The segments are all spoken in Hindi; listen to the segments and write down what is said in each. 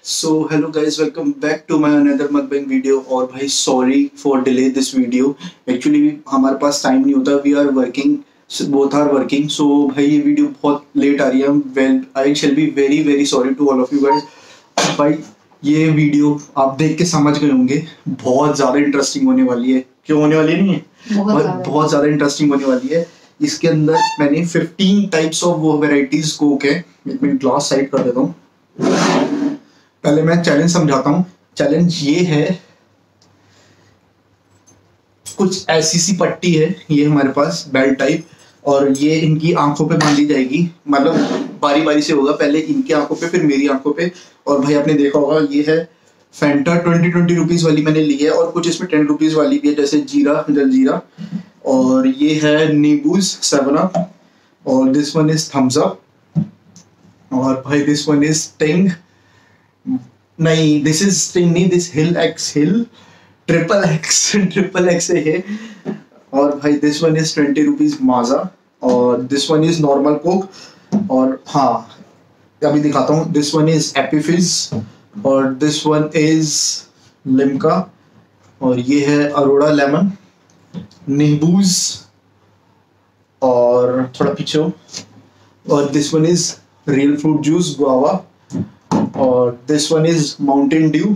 So hello guys, welcome back to my another mukbang video. और भाई sorry for delay this video. Actually हमारे पास टाइम नहीं होता, we are working, both are working. So भाई ये वीडियो बहुत लेट आ रही है। Well I shall be very very sorry to all of you guys. भाई ये वीडियो आप देख के समझ गए होंगे, बहुत ज़्यादा इंटरेस्टिंग होने वाली है। क्यों होने वाली नहीं है? बहुत ज़्यादा इंटरेस्टिंग होने वाली है। इसके अंदर मैंने 15 टाइप्स ऑफ वो वेराइटीज कोक है। एक मिनट ग्लास साइड कर देता हूँ। पहले मैं चैलेंज समझाता हूँ। चैलेंज ये है, कुछ ऐसी सी पट्टी है ये हमारे पास बेल्ट टाइप, और ये इनकी आंखों पे बांधी जाएगी। मतलब बारी बारी से होगा, पहले इनकी आंखों पे फिर मेरी आंखों पे। और भाई आपने देखा होगा ये है फैंटा 20 रुपीज वाली मैंने ली है, और कुछ इसमें 10 रुपीज वाली भी है, जैसे जीरा, जलजीरा। और ये है नींबूज 7 अप, और this one is Thums Up, और भाई दिस वन इज टिंग। नहीं, दिस इज स्टिंग नहीं, this hill X hill triple X है ये। और भाई this one is 20 rupees Maaza, और this one is normal Coke. और हाँ, अभी दिखाता हूँ। दिस वन इज एपी फिज, और दिस वन इज लिम्का, और ये है अरोड़ा लेमन, नींबूज, और थोड़ा पीछे हो, और this one is real fruit juice guava, और this one is Mountain Dew.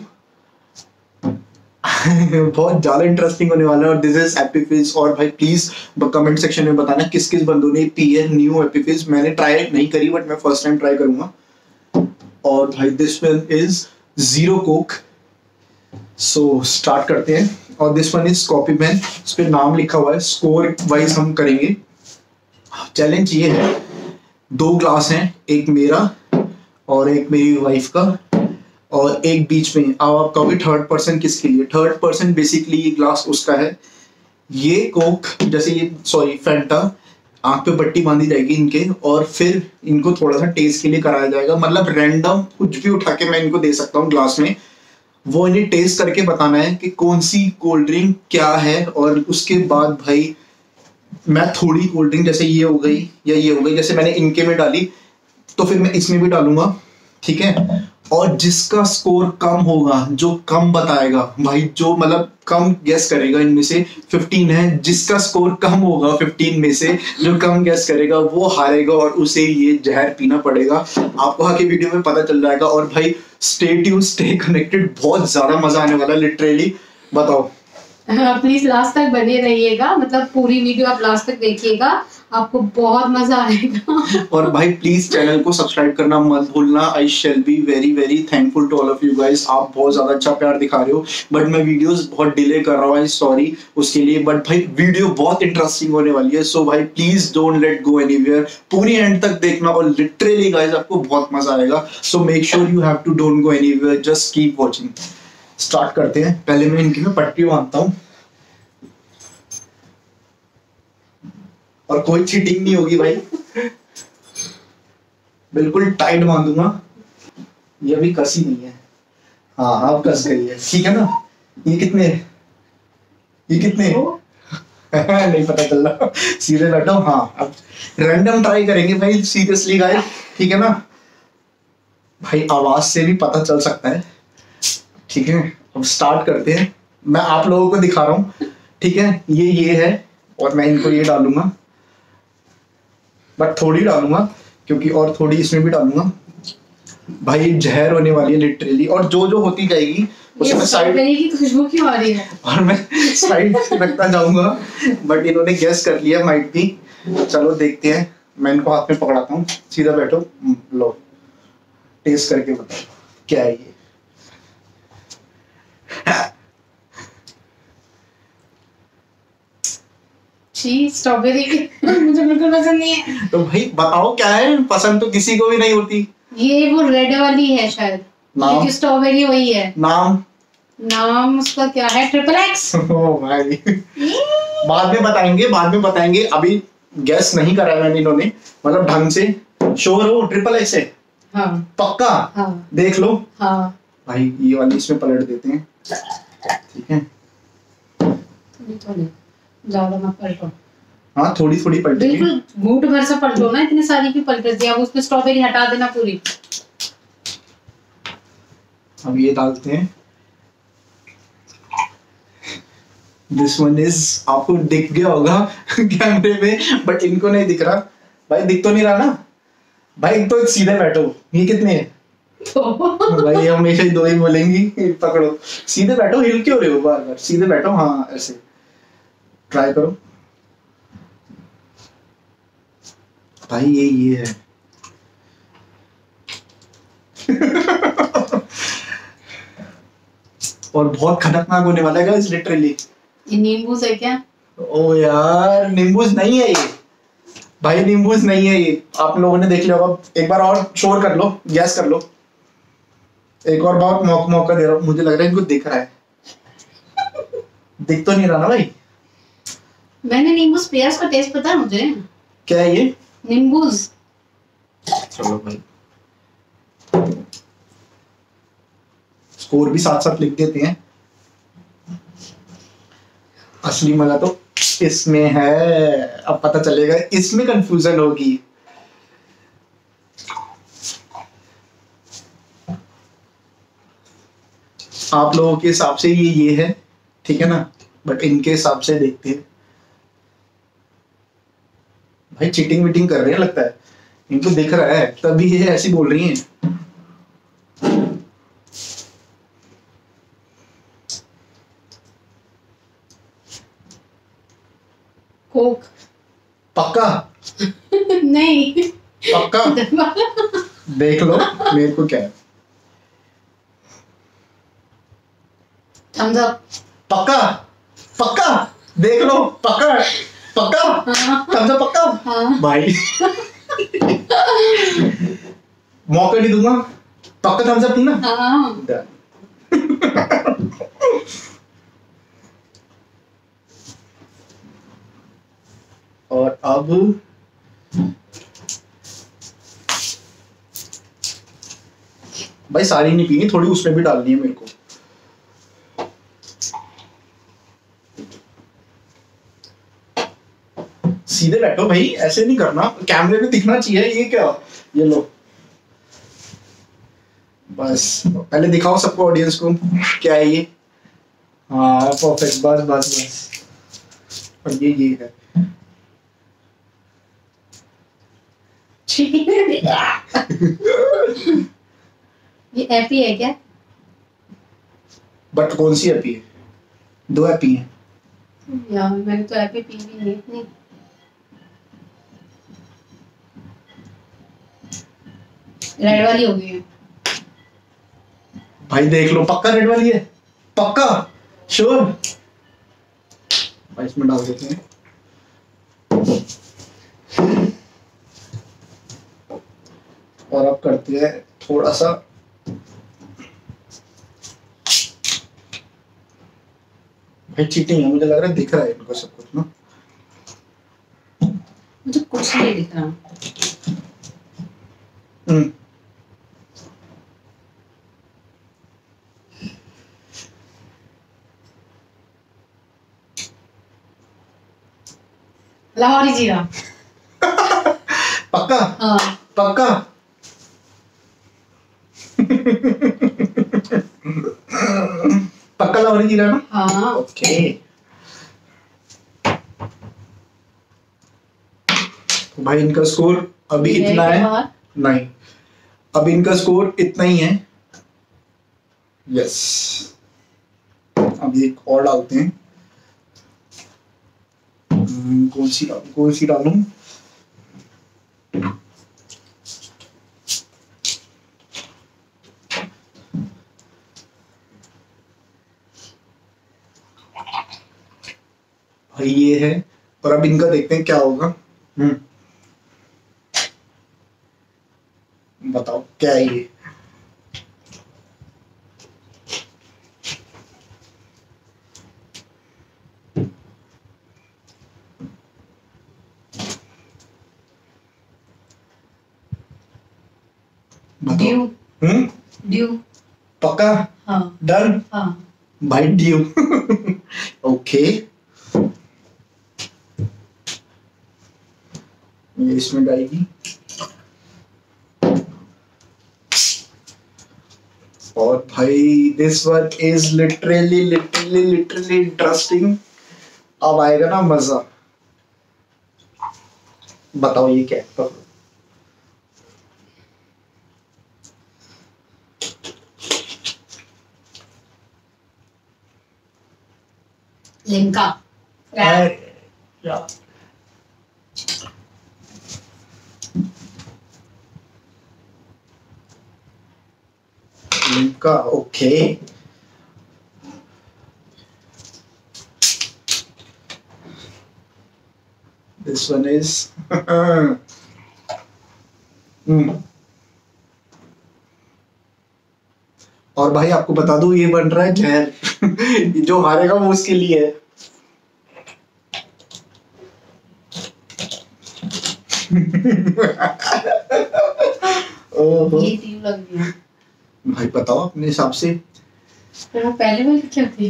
बहुत ज्यादा इंटरेस्टिंग होने वाला है। और दिस इज एपी फिज। और भाई प्लीज कमेंट सेक्शन में बताना किस किस बंदों ने पी है न्यू एपी फिज। मैंने ट्राई नहीं करी, बट मैं फर्स्ट टाइम ट्राई करूंगा। और भाई this one is zero Coke. So start करते हैं। और this one is copy pen, इस पे नाम लिखा हुआ है, स्कोर वाइज हम करेंगे। चैलेंज ये है, 2 ग्लास हैं, एक मेरा और एक मेरी वाइफ का, और एक बीच में। अब आप कहोगे थर्ड पर्सन किसके लिए? थर्ड पर्सन बेसिकली ये ग्लास उसका है। ये कोक, जैसे ये सॉरी फैंटा, आंख पे पट्टी बांधी जाएगी इनके, और फिर इनको थोड़ा सा टेस्ट के लिए कराया जाएगा। मतलब रैंडम कुछ भी उठा के मैं इनको दे सकता हूँ ग्लास में, वो इन्हें टेस्ट करके बताना है कि कौन सी कोल्ड ड्रिंक क्या है। और उसके बाद भाई मैं थोड़ी कोल्ड ड्रिंक, जैसे ये हो गई या ये हो गई, जैसे मैंने इनके में डाली, तो फिर मैं इसमें भी डालूंगा, ठीक है। और जिसका स्कोर कम होगा, जो कम बताएगा भाई, जो मतलब कम गेस करेगा, इनमें से 15 है, जिसका स्कोर कम होगा 15 में से, जो कम गेस करेगा वो हारेगा, और उसे ये जहर पीना पड़ेगा। आपको आगे वीडियो में पता चल जाएगा। और भाई स्टे ट्यून्ड, स्टे कनेक्टेड, बहुत ज्यादा मजा आने वाला है लिटरली। बताओ। प्लीज लास्ट तक बने रहिएगा, मतलब पूरी वीडियो आप लास्ट तक देखिएगा, आपको बहुत मजा आएगा। और भाई प्लीज चैनल को सब्सक्राइब करना मत भूलना। I shall be very very thankful to all of you guys. आप बहुत ज्यादा अच्छा प्यार दिखा रहे हो, बट मैं वीडियोस बहुत डिले कर रहा हूँ, सॉरी उसके लिए। बट भाई वीडियो बहुत इंटरेस्टिंग होने वाली है, सो भाई please don't let go anywhere, पूरी एंड तक देखना। और लिटरली गाइस आपको बहुत मजा आएगा, so make sure you have to don't go anywhere, just keep watching. Start करते हैं। पहले मैं इनकी में पट्टी बांधता हूँ, और कोई चीटिंग नहीं होगी भाई, बिल्कुल टाइट बांधूंगा। ये अभी कसी नहीं है। हाँ अब कस गई है, ठीक है ना। ये कितने नहीं पता चल रहा, सीधे बैठो। हाँ अब रैंडम ट्राई करेंगे भाई, सीरियसली गाइस, ठीक है ना। भाई आवाज से भी पता चल सकता है, ठीक है। अब स्टार्ट करते हैं। मैं आप लोगों को दिखा रहा हूँ, ठीक है। ये है, और मैं इनको ये डालूंगा, बट थोड़ी डालूंगा, क्योंकि और थोड़ी इसमें भी डालूंगा। भाई जहर होने वाली है लिटरली। और जो जो होती जाएगी उसमें साइड की खुशबू क्यों आ रही है, और मैं साइड रखता जाऊंगा, बट इन्होंने गेस कर लिया माइट भी। चलो देखते हैं। मैं इनको हाथ में पकड़ाता हूँ, सीधा बैठो, लो टेस्ट करके बताओ क्या है ये। स्ट्रॉबेरी मुझे बिल्कुल पसंद नहीं है। तो भाई बताओ क्या है, पसंद तो किसी को भी नहीं होती। ये वो रेड वाली है शायद, क्योंकि स्ट्रॉबेरी वही है। नाम उसका क्या है? Triple x. ओ भाई बाद में बताएंगे, अभी गैस नहीं करा मैंने इन्होंने, मतलब ढंग से। श्योर हो ट्रिपल एक्स है? हाँ पक्का? हाँ देख लो। हाँ भाई ये वाली इसमें पलट देते हैं, ठीक है। थोड़ी ज्यादा मत पलटो। हाँ थोड़ी थोड़ी पलटेगी, बिल्कुल घूंट भर से पलटो ना, इतनी सारी की पलट दी। अब उसमें स्ट्रॉबेरी हटा देना पूरी। हम ये डालते हैं। दिस वन इज, आपको दिख गया होगा कैमरे में, बट इनको नहीं दिख रहा। भाई दिख तो नहीं रहा ना भाई, तो सीधे बैठो। ये कितने हैं भाई, ये हमेशा ही 2 ही बोलेंगी। पकड़ो, सीधे बैठो, हिल क्यों रहे हो बार बार, सीधे बैठो। हाँ ऐसे ट्राई करो भाई, ये है और बहुत खतरनाक होने वाला है गाइस, लिटरली। ये नींबू है क्या? ओ यार, नींबूज नहीं है ये भाई, नींबूज नहीं है ये। आप लोगों ने देख लिया होगा। एक बार और शोर कर लो, गैस कर लो। एक और बार मौका दे रहा हूँ, मुझे लग रहा है इनको दिख रहा है। दिख तो नहीं रहा ना भाई। मैंने नींबू पेयर्स का टेस्ट पता है मुझे। क्या है ये? नींबूज। चलो भाई, स्कोर भी साथ साथ लिख देते हैं। असली मजा तो इसमें है, अब पता चलेगा, इसमें कंफ्यूजन होगी। आप लोगों के हिसाब से ये है, ठीक है ना, बट इनके हिसाब से देखते हैं। भाई चीटिंग वीटिंग कर रहे हैं लगता है, इनको दिख रहा है तभी ये ऐसी बोल रही हैं। कोक। पक्का? नहीं पक्का? देख लो मेरे को क्या है। Thums Up. पक्का? पक्का? देख लो, पक्का? पक्का? थम्स अप पक्का? हाँ। भाई मौका नहीं दूंगा, पक्का थम्स अप ना? हाँ। और अब भाई सारी नहीं पीनी, थोड़ी उसमें भी डालनी है मेरे को। सीधे बैठो भाई, ऐसे नहीं करना, कैमरे में दिखना चाहिए। ये क्या, ये लो बस, पहले दिखाओ सबको, ऑडियंस को क्या है ये। हाँ परफेक्ट, बस बस बस। और ये है ये एपी है क्या? बट कौन सी एपी है? 2 एपी है यार मैंने तो एपी पी भी नहीं। रेड वाली होगी है। भाई देख लो, पक्का रेड वाली है? पक्का श्योर? भाई इसमें डाल देते हैं। और अब करते हैं थोड़ा सा, भाई चीटिंग है, मुझे लग रहा है दिख रहा है इनको सब कुछ ना। मुझे कुछ नहीं दिख रहा। लाहौरी जीरा। पक्का? हाँ। पक्का? पक्का लाहौरी जीरा ना? हाँ। ओके। भाई इनका स्कोर अभी इतना है। नहीं, अभी इनका स्कोर इतना ही है। यस, अभी एक और डालते हैं। कौन सी डालूं? भाई ये है, और अब इनका देखते हैं क्या होगा। बताओ क्या है ये? ड्यू। ड्यू। पक्का? हाँ। डन? हाँ। भाई ड्यू। ओके, ये इसमें डालेगी। और भाई this one is literally interesting. अब आएगा ना मजा। बताओ ये क्या है? Limca. Limca, okay. This one is और भाई आपको बता दूं ये बन रहा है जहर। जो हारेगा वो उसके लिए है। ये तीन लग गया। भाई बताओ अपने हिसाब से। तो वो पहले वाली क्या थी?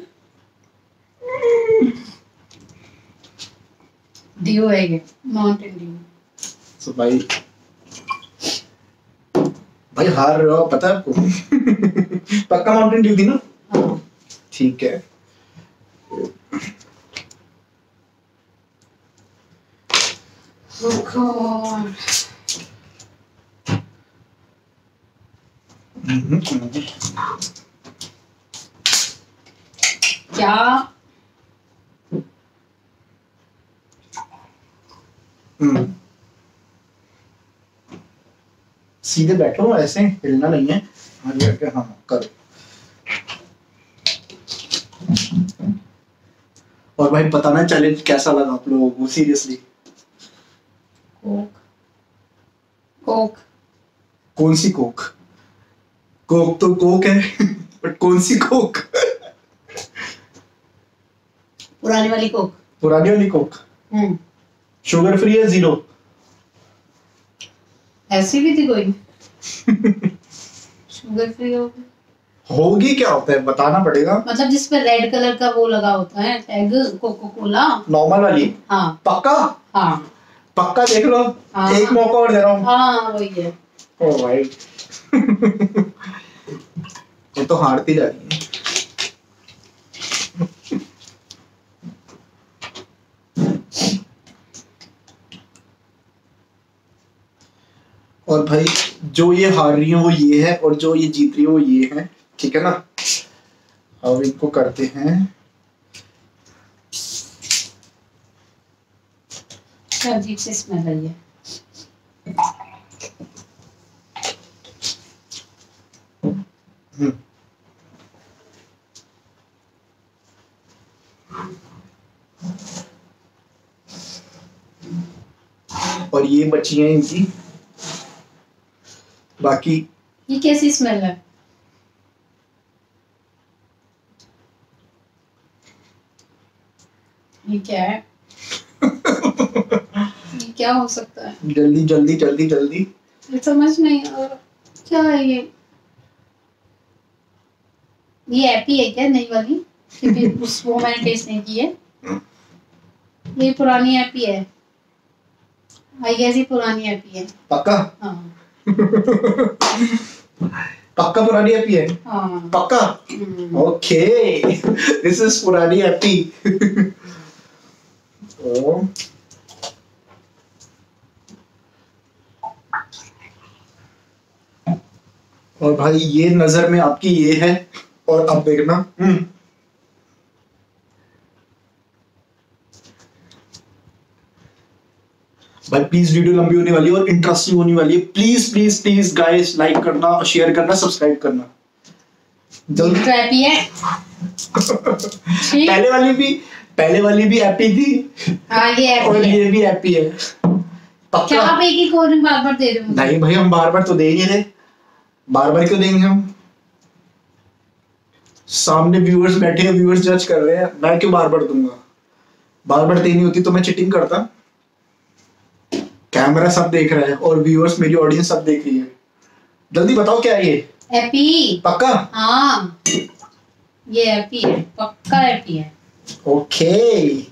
ड्यू है ये, माउंटेन ड्यू। तो भाई हार रहे हो पता है आपको। पक्का माउंटेन ड्यू थी ना? हाँ। ठीक है। क्या? सीधे बैठो, ऐसे हिलना नहीं है। हाँ करो। और भाई बताना चैलेंज कैसा लगा आप लोगों को सीरियसली। कोक। कोक। कौन सी कोक? कोक तो कोक है। बट कौन सी कोक? पुरानी वाली कोक। पुरानी वाली कोक। शुगर फ्री है, 0? ऐसी भी थी कोई? शुगर फ्री होगी क्या होता है बताना पड़ेगा। मतलब जिस पे रेड कलर का वो लगा होता है टैग, कोको कोला नॉर्मल वाली। हाँ। पक्का? हाँ पक्का देख लो। हाँ। एक मौका और दे रहा हूँ। हाँ वही है। ओ भाई। ये तो हारती जा रही है। और भाई जो ये हार रही है वो ये है, और जो ये जीत रही है वो ये है, ठीक है ना? अब इनको करते हैं। क्या अजीब सी स्मेल आई है। और ये बची है इनकी बाकी। ये कैसी स्मेल है? ये क्या है? ये क्या हो सकता है? जल्दी जल्दी जल्दी जल्दी। समझ नहीं आ रहा क्या है ये। ये एपी है क्या नई वाली? क्योंकि उस वो मैंने टेस्ट नहीं की है। ये पुरानी एपी है। आई गेस ये पुरानी एपी है। पक्का? हाँ। पक्का पुरानी एपी है? हाँ। पक्का? ओके, दिस इज पुरानी एपी। और भाई ये नजर में आपकी ये है, और अब देखना। भाई प्लीज वीडियो लंबी होने वाली है और इंटरेस्टिंग होने वाली है। Please please please guys like करना, शेयर करना, सब्सक्राइब करना जल्दी। हैप्पी है। पहले वाली भी हैप्पी थी। हाँ ये हैप्पी और है। ये भी हैप्पी है। क्या आप एक ही कोड बार बार दे रहे हो? नहीं भाई हम बार बार तो दे ही नहीं रहे। बार बार क्यों देंगे हम? सामने व्यूअर्स बैठे हैं, व्यूअर्स जज कर रहे हैं, मैं क्यों बार बार दूंगा? बार बार देनी होती तो मैं चीटिंग करता। कैमरा सब देख रहा है और व्यूअर्स, मेरी ऑडियंस सब देख रही है। जल्दी बताओ क्या है ये? हैप्पी। पक्का? हाँ ये हैप्पी है, पक्का हैप्पी है। ओके।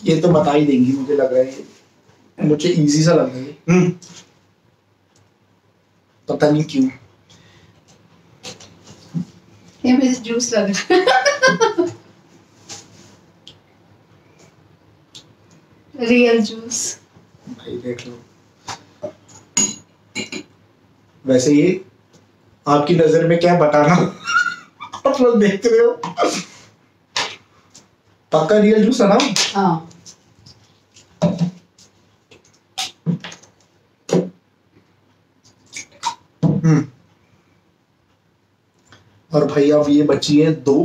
ये तो बता ही देंगी मुझे लग रहा है, मुझे इजी सा लग रहा है। पता नहीं क्यों ये मुझे जूस लग रहा है। Real juice. भाई देख लो, वैसे ये आपकी नजर में क्या है बताना। आप लोग देख रहे हो, पक्का रियल जूस है ना? हाँ। और भाई अब ये बची है 2,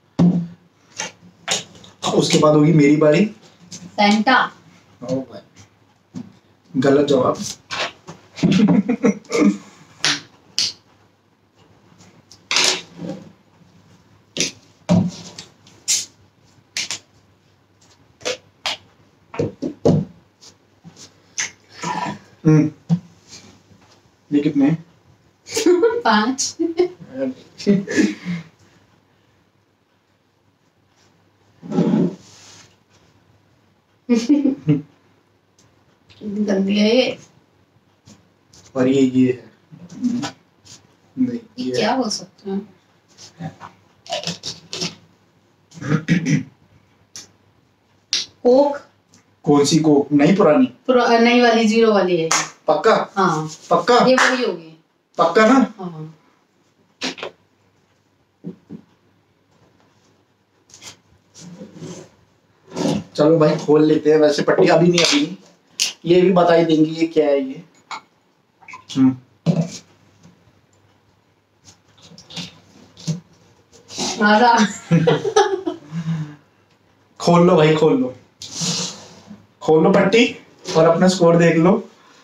उसके बाद होगी मेरी बारी। फैंटा। ओ भाई गलत जवाब। ये कितने हैं? 5। गंदी है ये। और ये है नहीं, ये क्या हो सकता है? कोक। कौन सी कोक? नहीं पुरानी? नई वाली 0 वाली है। पक्का? हाँ पक्का? ये वही होगी। पक्का ना? हाँ। चलो भाई खोल लेते हैं। वैसे पट्टी अभी नहीं, ये भी बता ही देंगी ये क्या है ये। खोल लो भाई, खोल लो पट्टी और अपना स्कोर देख लो।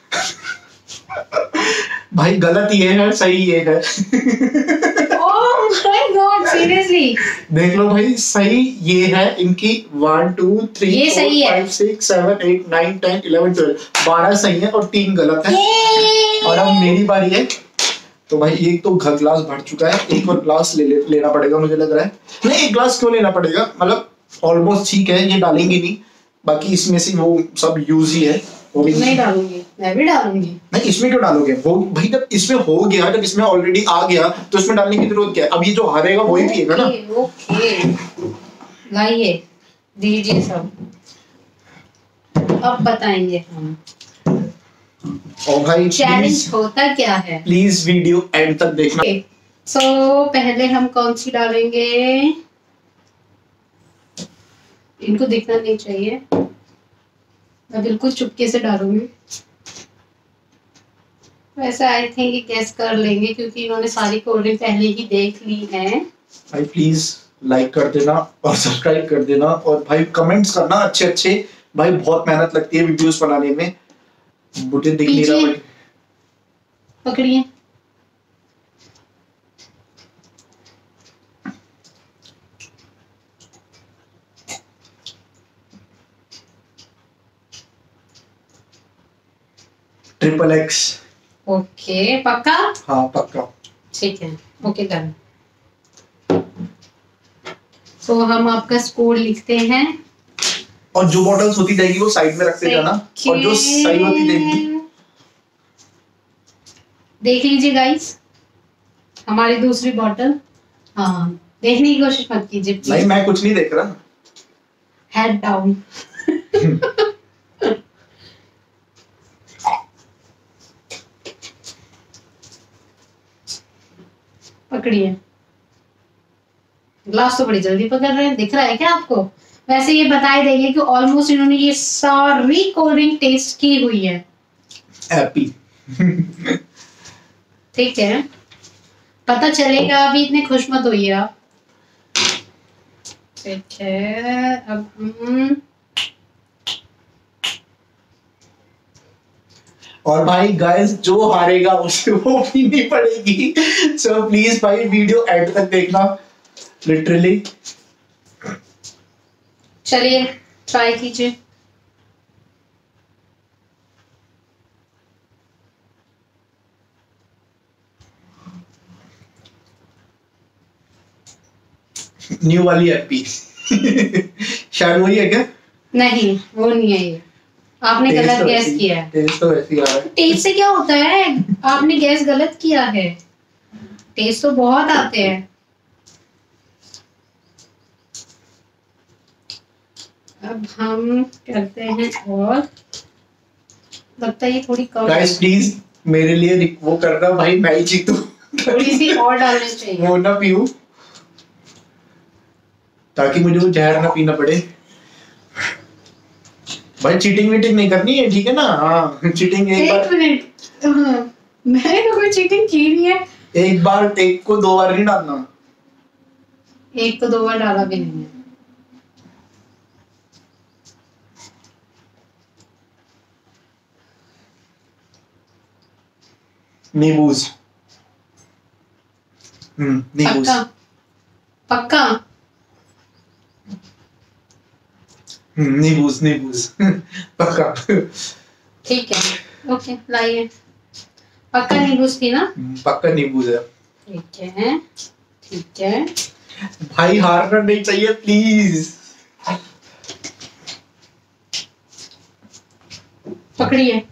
भाई गलत ये है, सही ये है। Oh my God, seriously? देख लो भाई, सही ये है इनकी। 1 2 3 4 5 6 7 8 9 10 11 12 12 सही है और 3 गलत है। और अब मेरी बारी है। तो भाई एक तो ग्लास भर चुका है, एक और ग्लास लेना पड़ेगा मुझे लग रहा है। नहीं, एक ग्लास क्यों लेना पड़ेगा, मतलब ऑलमोस्ट ठीक है, ये डालेंगे नहीं, बाकी इसमें से वो सब यूज ही है। वो भी नहीं डालूंगी, मैं भी डालूंगी। नहीं, इसमें क्यों डालोगे? वो भाई जब इसमें हो गया, जब इसमें ऑलरेडी आ गया तो इसमें डालने की जरूरत क्या है? अब ये जो हारेगा वही पिएगा ना। ओके लाइए, दीजिए सब, अब बताएंगे हम। और भाई चैलेंज होता क्या है, प्लीज वीडियो एंड तक देखना। सो पहले हम कौन सी डालेंगे, इनको देखना नहीं चाहिए, मैं बिल्कुल चुपके से डालूंगी। वैसे आई थिंक गैस कर लेंगे क्योंकि इन्होंने सारी कोल्ड ड्रिंक पहले ही देख ली है। भाई प्लीज लाइक कर देना और सब्सक्राइब कर देना और भाई कमेंट्स करना अच्छे अच्छे। भाई बहुत मेहनत लगती है वीडियोस बनाने में, मुझे दिख नहीं रहा। पकड़िए, XXX। ओके पक्का? हाँ पक्का। ठीक है, ओके डन। तो हम आपका स्कोर लिखते हैं और जो बॉटल्स होती जाएगी वो साइड में रखते जाना, और जो सही होती जाएगी देख लीजिए गाइस, हमारी दूसरी बॉटल। हाँ देखने की कोशिश मत कीजिए प्लीज। नहीं मैं कुछ नहीं देख रहा। Head down. पकड़िए, ग्लास तो बड़ी जल्दी पकड़ रहे हैं, दिख रहा है क्या आपको? वैसे ये बताए देंगे कि ऑलमोस्ट इन्होंने ये सारी कोल्ड ड्रिंक टेस्ट की हुई है। हैप्पी। ठीक है, पता चलेगा, अभी इतने खुश मत होइए आप। ठीक है, अब हम और भाई गाइस जो हारेगा उसे वो पीनी पड़ेगी। सो प्लीज भाई वीडियो एंड तक देखना, लिटरली। चलिए ट्राई कीजिए। न्यू वाली हैप्पी। शायद वही है क्या? नहीं वो नहीं है ये, आपने टेस्ट गलत तो गैस ऐसे ही- किया है। टेस्ट तो ऐसे ही आ रहा है। टेस्ट से क्या होता है, आपने गैस गलत किया है, टेस्ट तो बहुत आते हैं। अब हम करते हैं और लगता है ये थोड़ी कम है। गाइस प्लीज मेरे लिए वो करना भाई, मैं ही जीतूं। थोड़ी सी और डालनी चाहिए। वो ना पीऊं, ताकि मुझे वो जहर ना पीना पड़े। भाई चीटिंग वीटिंग नहीं करनी है, ठीक है ना? हाँ चीटिंग एक एक बार, मिनट, मैंने तो कोई चीटिंग की नहीं है। एक बार, एक को 2 बार नहीं डालना। एक को 2 बार डाला भी नहीं है। नींबूज, नींबूज। पक्का पक्का। नींबूज नींबूज पक्का। ठीक है, ओके लाइए। पक्का नींबूस थी ना? पक्का नींबूज है। ठीक है ठीक है। भाई हारना नहीं चाहिए प्लीज। पकड़िए।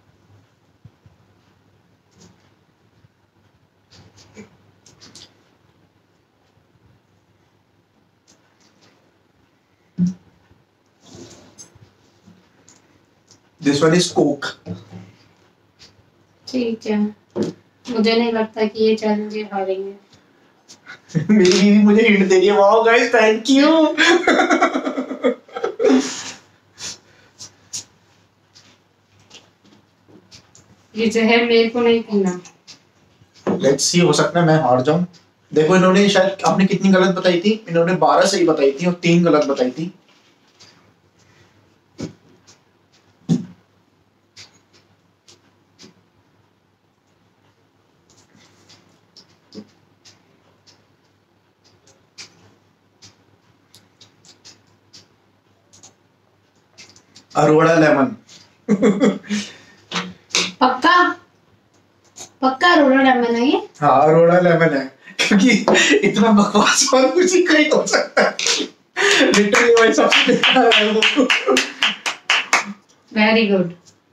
This one is Coke. ठीक है, मुझे नहीं लगता कि ये चैलेंज ये हारेंगे। मेरी बीवी मुझे हिंट दे रही है। Wow guys thank you. ये जहर मेरे को नहीं पीना। लेट्स सी, हो सकता है मैं हार जाऊं। देखो इन्होंने शायद, आपने कितनी गलत बताई थी? इन्होंने 12 सही बताई थी और 3 गलत बताई थी। अरोड़ा लेमन। पक्का पक्का रोड़ा लेमन है ये। हाँ अरोड़ा लेमन है, क्योंकि इतना बकवास और कुछ ही नहीं हो सकता। लिटरली भाई सबसे बेकार है वो। Very good.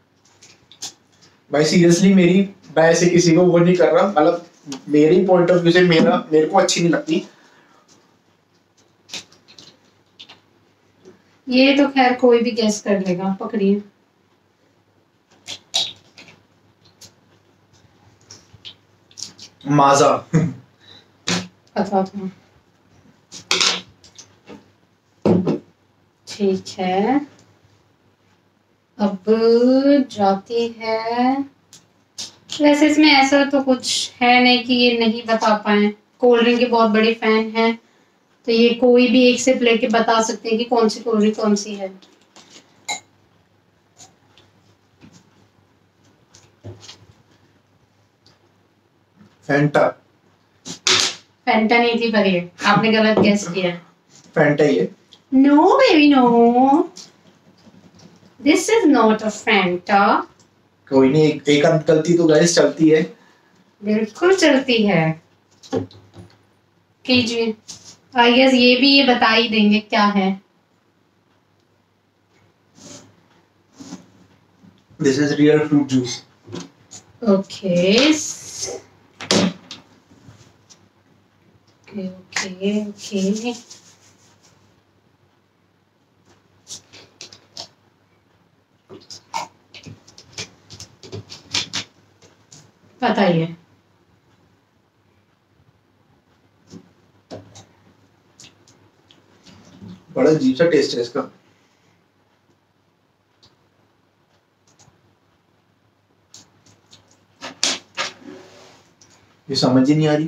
भाई सीरियसली मेरी, मैं ऐसे किसी को वो नहीं कर रहा, मतलब मेरी पॉइंट ऑफ व्यू से मेरे को अच्छी नहीं लगती। ये तो खैर कोई भी गेस कर लेगा। पकड़िए। माजा। पता था। ठीक है, अब जाती है। वैसे इसमें ऐसा तो कुछ है नहीं कि ये नहीं बता पाए। कोल्ड ड्रिंक के बहुत बड़े फैन हैं, तो ये कोई भी एक सिप लेके बता सकते हैं कि कौन सी कोल्ड ड्रिंक कौन सी है। फैंटा। फैंटा नहीं थी, पर ये आपने गलत गेस किया। फैंटा ही है। No baby no, this is not a Fanta. कोई नहीं, एक आध गलती तो गाइस चलती है। बिल्कुल चलती है। कीजिए। आई गेस ये भी ये बता ही देंगे क्या है। This is real fruit juice. Okay okay okay. बताइए। बड़ा अजीब सा टेस्ट है इसका। ये समझ ही नहीं आ रही।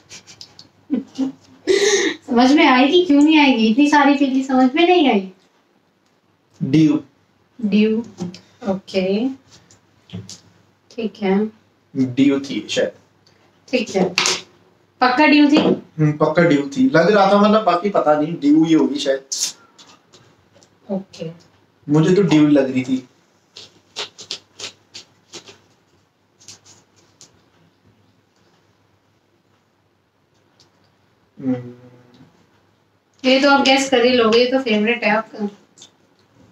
समझ में आएगी, क्यों नहीं आएगी? इतनी सारी पीली समझ में नहीं आई। ड्यू। ड्यू। ओके ठीक है। ड्यू थी शायद। ठीक है, पक्का ड्यू थी। पक्का ड्यू थी, लग रहा था, मतलब बाकी पता नहीं, ड्यू ही होगी शायद। ओके, मुझे तो ड्यू लग रही थी। ये तो आप गेस कर ही लोगे, ये तो फेवरेट है आपका।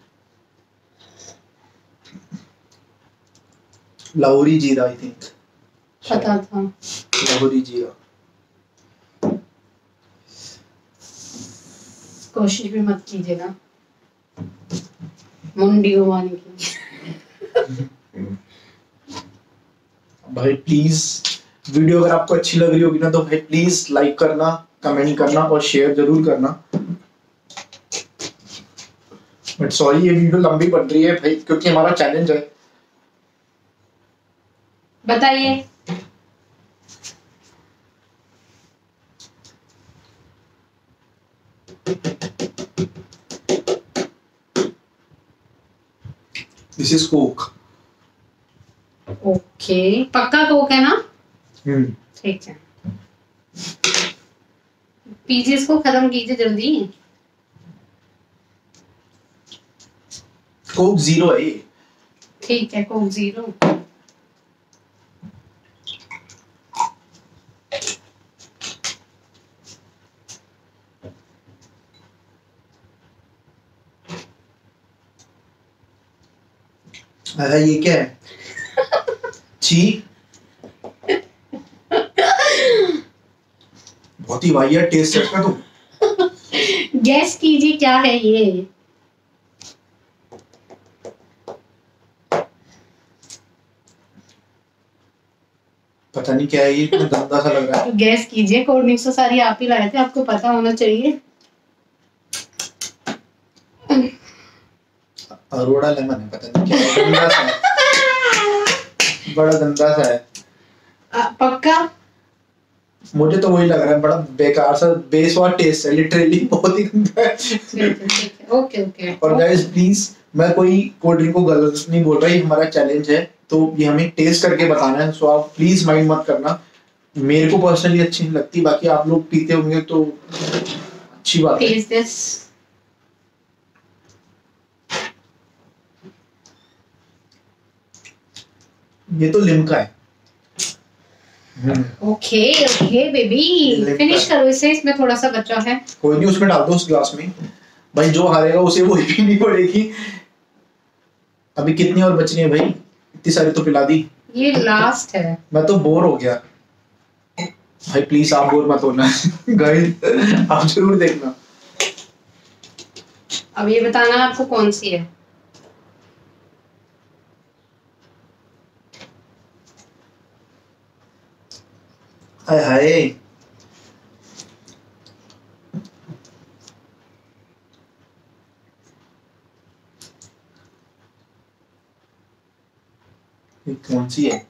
लाहौरी जीरा आई थिंक, पता था। लाहौरी जीरा। कोशिश भी मत कीजिएगा मुंडी घुमाने की। भाई प्लीज वीडियो अगर आपको अच्छी लग रही होगी ना तो भाई प्लीज लाइक करना, कमेंट करना और शेयर जरूर करना। बट सॉरी ये वीडियो लंबी पड़ रही है भाई, क्योंकि हमारा चैलेंज है। बताइए। This is Coke. ओके, पक्का कोक है ना? ठीक है, पीजिए इसको, खत्म कीजिए जल्दी। कोक जीरो है ये। ठीक है, कोक जीरो। अरे ये क्या है? छी, बहुत ही वाहियात टेस्ट है इसका। तो गैस कीजिए क्या है ये। पता नहीं क्या है ये, इतना गंदा सा लग रहा है। तो गैस कीजिए, कोल्ड ड्रिंक्स तो सारी आप ही लाए थे, आपको पता होना चाहिए। अरोड़ा लेमन है, पता नहीं क्या है, गंदा सा है, बड़ा गंदा सा है। पक्का? मुझे तो वही लग रहा है, बड़ा बेकार सा बेस्वाद टेस्ट है, लिटरली बहुत ही गंदा है। ठीक है, ओके ओके। और गाइस प्लीज, मैं कोई कोल्ड ड्रिंक को गलत नहीं बोल रहा, ये हमारा चैलेंज है तो ये हमें टेस्ट करके बताना है। सो आप प्लीज माइंड मत करना, मेरे को पर्सनली अच्छी नहीं लगती, बाकी आप लोग पीते होंगे तो अच्छी बात है। Taste this. ये तो लिम्का है। ओके ओके बेबी, फिनिश करो इसे, इसमें थोड़ा सा बचा है। कोई नहीं, उसमें डाल दो उस ग्लास में। भाई जो हारेगा उसे वो ही पीनी पड़ेगी। अभी कितनी और बचनी है भाई? इतनी सारी तो पिला दी। ये लास्ट है। मैं तो बोर हो गया। भाई प्लीज आप बोर मत होना। गाइस आप जरूर देखना। अब ये बताना आपको कौन सी है। हाय हाय, ये कौन सी है?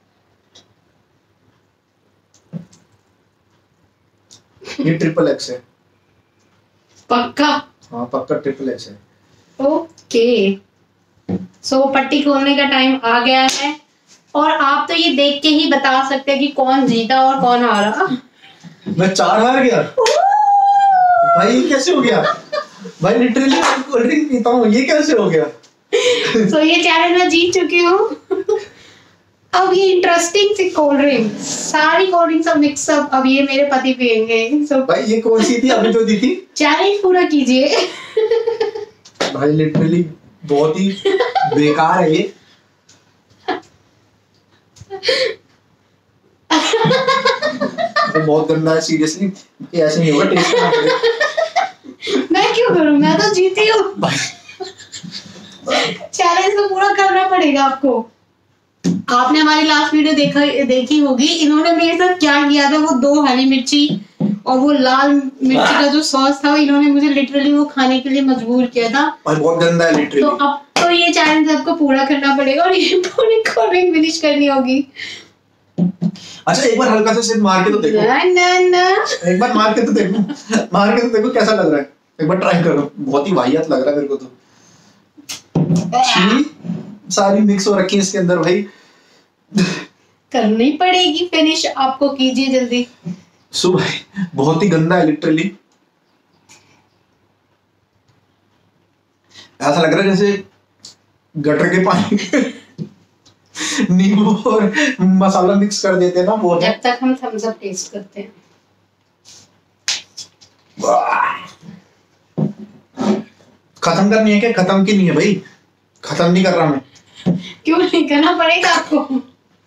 ये ट्रिपल एक्स है। पक्का? हाँ पक्का ट्रिपल एक्स है। ओके, सो पट्टी खोलने का टाइम आ गया है और आप तो ये देख के ही बता सकते हैं कि कौन जीता और कौन हारा। मैं 4 हार गया। भाई ये कैसे हो गया? भाई लिटरली कोल्ड ड्रिंक पीता हूँ, ये कैसे हो गया? सो ये चैलेंज मैं जीत चुकी हूँ। अब ये इंटरेस्टिंग सी कोल्ड ड्रिंक, सारी कोल्ड ड्रिंक सब मिक्स अप, अब ये मेरे पति पियेंगे। सो भाई ये कौन सी थी अभी जो दी थी? चैलेंज पूरा कीजिए। भाई लिटरली बहुत ही बेकार है ये। बहुत गंदा है सीरियसली, ये ऐसे नहीं होगा टेस्ट। मैं क्यों करूं, मैं तो जीती हूँ। चैलेंज तो पूरा करना पड़ेगा आपको। आपने हमारी लास्ट वीडियो देखी होगी, इन्होंने मेरे साथ क्या किया था। वो 2 हरी मिर्ची और वो लाल मिर्ची का जो सॉस था, इन्होंने मुझे लिटरली वो खाने के लिए मजबूर किया था। और बहुत गंदा है लिटरली। तो अब तो ये चैलेंज आपको पूरा करना पड़ेगा और ये पूरी कोल्ड ड्रिंक फिनिश करनी होगी। अच्छा एक बार हल्का सा सिर्फ मार के तो देखो। ना एक बार मार के तो देखो, मार के तो देखो कैसा लग रहा है। एक बार ट्राई करो, बहुत ही वाहियात लग रहा है मेरे को तो। सारी मिक्स हो रखी है इसके अंदर भाई। करनी पड़ेगी फिनिश आपको, कीजिए जल्दी। सो भाई बहुत ही गंदा है लिटरली। ऐसा लग रहा है जैसे गटर के पानी नींबू और मसाला मिक्स कर देते हैं ना वो। जब तक हम थम्स अप टेस्ट करते हैं। खत्म करनी है क्या? खत्म की नहीं है भाई, खत्म नहीं कर रहा मैं। क्यों नहीं करना पड़ेगा आपको?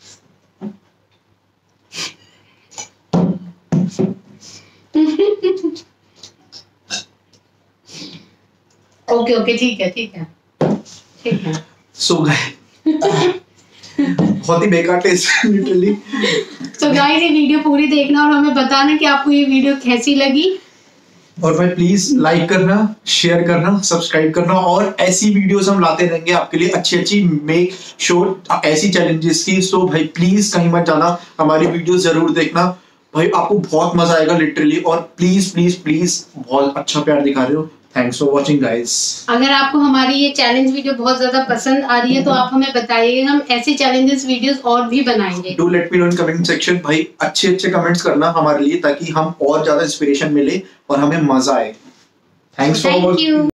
ओके ठीक है। सो बहुत ही बेकार टेस्ट लिटरली। तो गाइस ये वीडियो पूरी देखना और हमें बताना कि आपको ये वीडियो कैसी लगी। और भाई प्लीज लाइक करना, शेयर करना, सब्सक्राइब करना, और ऐसी वीडियोस हम लाते रहेंगे आपके लिए अच्छी मेक श्योर ऐसी चैलेंजेस की। सो भाई प्लीज कहीं मत जाना, हमारी वीडियोस जरूर देखना भाई, आपको बहुत मजा आएगा लिटरली। और प्लीज प्लीज प्लीज बहुत अच्छा प्यार दिखा रहे हो। Thanks for watching guys. अगर आपको हमारी ये चैलेंज वीडियो बहुत ज्यादा पसंद आ रही है तो आप हमें बताइए, हम ऐसी चैलेंजेस वीडियोस और भी बनाएंगे। Do let me know in comment section भाई, अच्छे कमेंट्स करना हमारे लिए, ताकि हम और ज्यादा इंस्पिरेशन मिले और हमें मजा आए। Thanks for thank you.